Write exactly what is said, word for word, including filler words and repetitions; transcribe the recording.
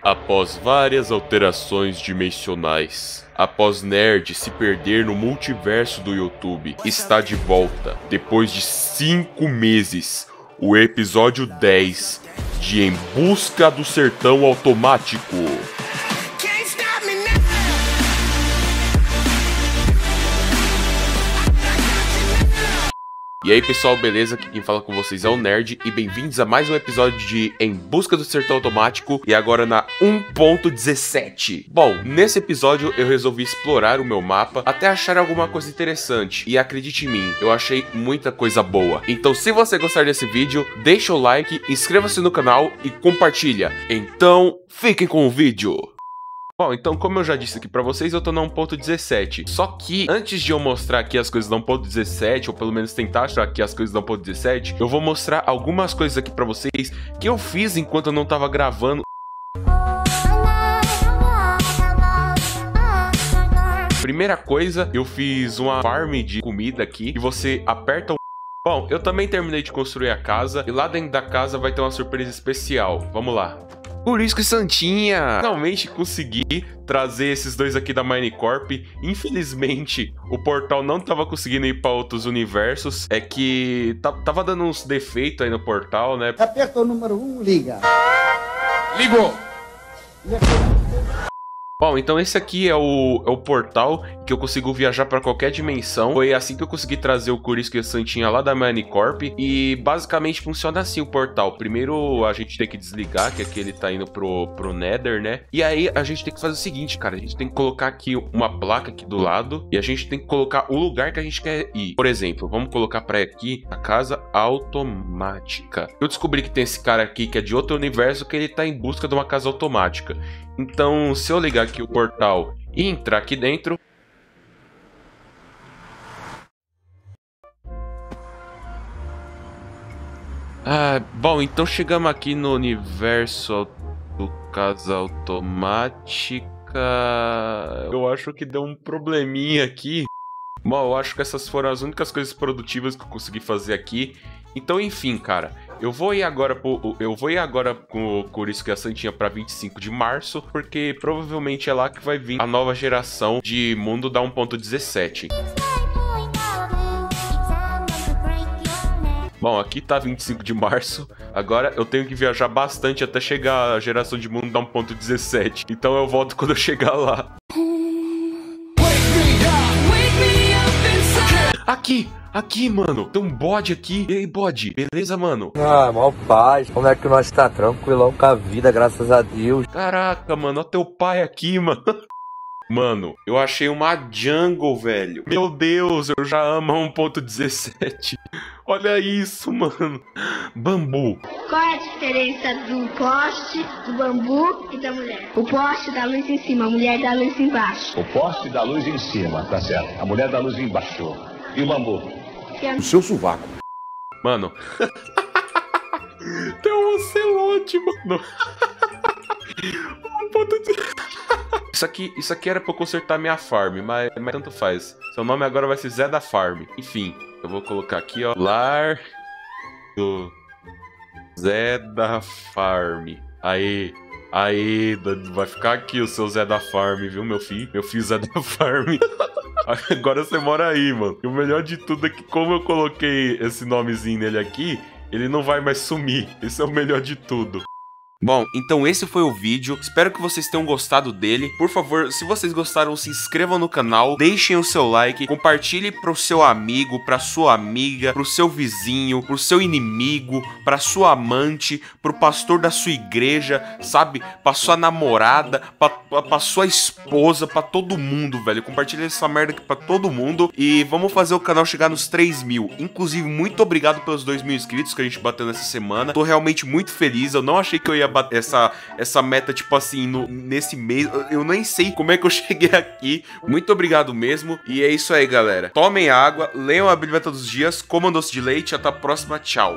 Após várias alterações dimensionais, após Nerd se perder no multiverso do YouTube, está de volta, depois de cinco meses, o episódio dez de Em Busca do Sertão Automático. E aí pessoal, beleza? Aqui quem fala com vocês é o Nerd e bem-vindos a mais um episódio de Em Busca do Sertão Automático e agora na um ponto dezessete. Bom, nesse episódio eu resolvi explorar o meu mapa até achar alguma coisa interessante e acredite em mim, eu achei muita coisa boa. Então se você gostar desse vídeo, deixa o like, inscreva-se no canal e compartilha. Então, fiquem com o vídeo! Bom, então como eu já disse aqui pra vocês, eu tô na um ponto dezessete. Só que, antes de eu mostrar aqui as coisas da um ponto dezessete, ou pelo menos tentar achar aqui as coisas da um ponto dezessete, eu vou mostrar algumas coisas aqui pra vocês que eu fiz enquanto eu não tava gravando. Primeira coisa, eu fiz uma farm de comida aqui, e você aperta o... Bom, eu também terminei de construir a casa, e lá dentro da casa vai ter uma surpresa especial. Vamos lá. Curisco e Santinha! Finalmente consegui trazer esses dois aqui da Minecorp. Infelizmente, o portal não tava conseguindo ir para outros universos. É que tava dando uns defeitos aí no portal, né? Aperta o número um, liga. Ligou! Bom, então esse aqui é o, é o portal que eu consigo viajar para qualquer dimensão. Foi assim que eu consegui trazer o Curisco e a Santinha lá da Minecorp. E basicamente funciona assim o portal. Primeiro a gente tem que desligar, que aqui ele tá indo pro, pro Nether, né? E aí a gente tem que fazer o seguinte, cara. A gente tem que colocar aqui uma placa aqui do lado. E a gente tem que colocar o lugar que a gente quer ir. Por exemplo, vamos colocar pra aqui a casa automática. Eu descobri que tem esse cara aqui que é de outro universo, que ele tá em busca de uma casa automática. Então, se eu ligar aqui o portal e entrar aqui dentro... Ah, bom, então chegamos aqui no universo do casa automática... Eu acho que deu um probleminha aqui. Bom, eu acho que essas foram as únicas coisas produtivas que eu consegui fazer aqui. Então, enfim, cara, eu vou ir agora pro, eu vou ir agora com o Curisco e a Santinha para vinte e cinco de março, porque provavelmente é lá que vai vir a nova geração de mundo da um ponto dezessete. Bom, aqui tá vinte e cinco de março, agora eu tenho que viajar bastante até chegar a geração de mundo da um ponto dezessete, então eu volto quando eu chegar lá. Aqui! Aqui, mano, tem um bode aqui. E aí, bode, beleza, mano? Ah, mal paz. Como é que nós tá tranquilão com a vida, graças a Deus. Caraca, mano, olha teu pai aqui, mano. Mano, eu achei uma jungle, velho. Meu Deus, eu já amo a um ponto dezessete. Olha isso, mano. Bambu. Qual é a diferença do poste, do bambu e da mulher? O poste dá luz em cima, a mulher dá luz embaixo. O poste dá luz em cima, tá certo. A mulher dá luz embaixo. E o bambu? O seu sovaco. Mano. Tem um ocelote, mano. um ponto dezessete. Isso aqui, isso aqui era pra eu consertar minha farm, mas, mas tanto faz. Seu nome agora vai ser Zé da Farm. Enfim, eu vou colocar aqui, ó. Lar do Zé da Farm. Aí, aí, vai ficar aqui o seu Zé da Farm, viu, meu filho? Meu filho Zé da Farm. Agora você mora aí, mano. E o melhor de tudo é que como eu coloquei esse nomezinho nele aqui, ele não vai mais sumir. Esse é o melhor de tudo. Bom, então esse foi o vídeo, espero que vocês tenham gostado dele. Por favor, se vocês gostaram, se inscrevam no canal, deixem o seu like, compartilhe pro seu amigo, pra sua amiga, pro seu vizinho, pro seu inimigo, pra sua amante, pro pastor da sua igreja, sabe? Pra sua namorada, pra, pra, pra sua esposa, pra todo mundo, velho. Compartilhe essa merda aqui pra todo mundo e vamos fazer o canal chegar nos três mil. Inclusive, muito obrigado pelos dois mil inscritos que a gente bateu nessa semana. Tô realmente muito feliz, eu não achei que eu ia bater essa, essa meta, tipo assim, no, nesse mês. Eu nem sei como é que eu cheguei aqui. Muito obrigado mesmo. E é isso aí, galera. Tomem água, leiam a Bíblia todos os dias, comam doce de leite. Até a próxima. Tchau.